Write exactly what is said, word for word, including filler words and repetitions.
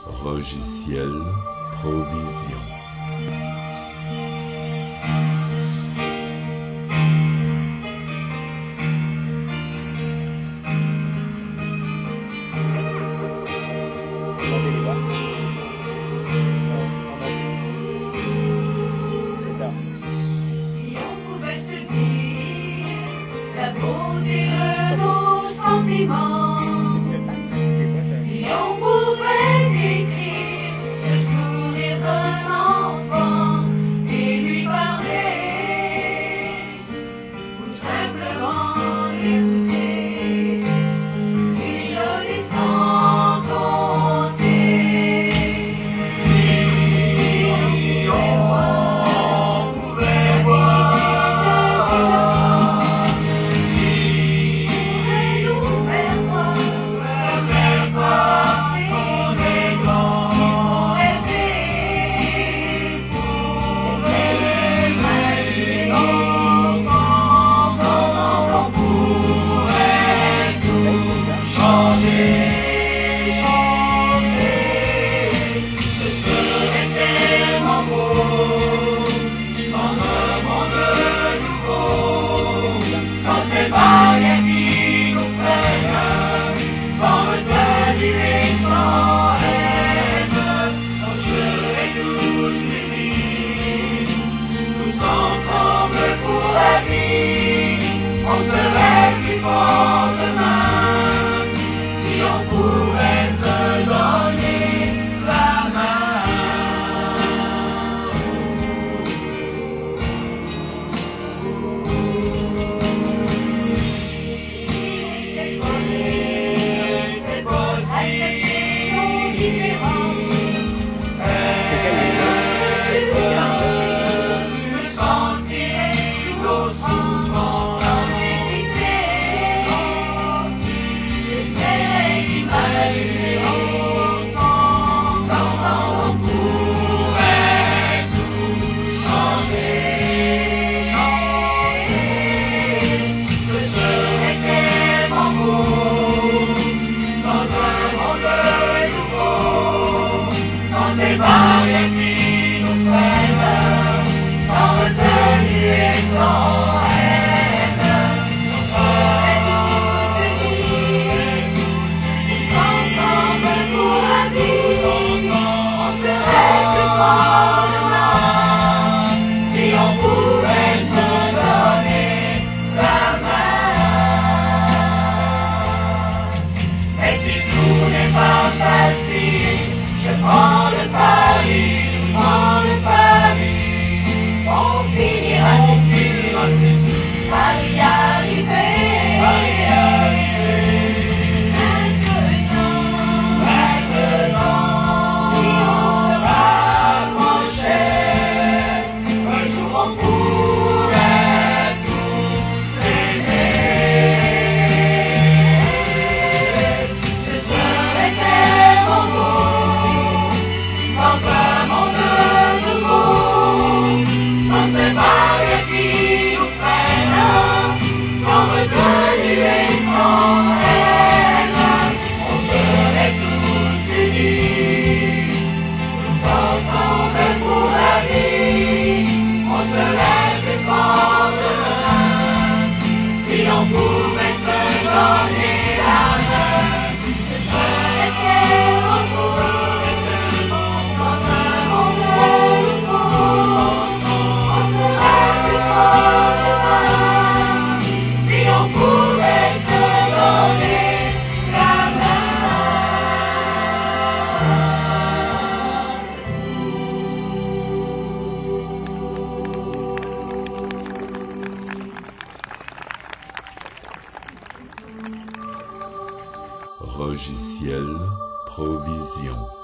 Logiciel Provision. Si on pouvait se dire la beauté de nos sentiments, si on pouvait décrire le sourire d'un enfant et lui parler, ou simplement l'écouter, lui donner sans compter. Si on pouvait voir on serait plus fort demain si on pouvait se donner la main. C'est possible, c'est possible, accepter nos différences. C'est pas rien qui nous freine, sans retenue et sans haine. On serait tous unis, tous ensemble pour la vie. On serait plus fort demain, si on pouvait se donner la main. Et si tout n'est pas facile, je prends le pari, je prends le pari. On finira, c'est sûr, c'est sûr, par y arriver, par y arriver. Maintenant, maintenant, si on se rapprochait, un jour on pourrait tous s'aimer. Ce serait tellement beau. Dans un monde nouveau, sans ces barrières qui nous freinent, sans retenue et sans haine, on serait tous unis, tous ensemble pour la vie. On serait plus fort demain, si on pouvait se donner la main. Ce serait tellement beau. Logiciel Provision.